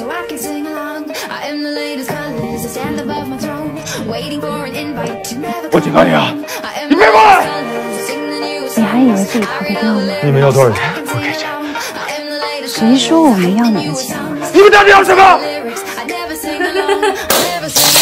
我警告你啊，你别过来！ 你还以为自己逃得掉吗？ 你们要多少钱？我给钱。 谁说我们要你的钱了？ 你们到底要什么？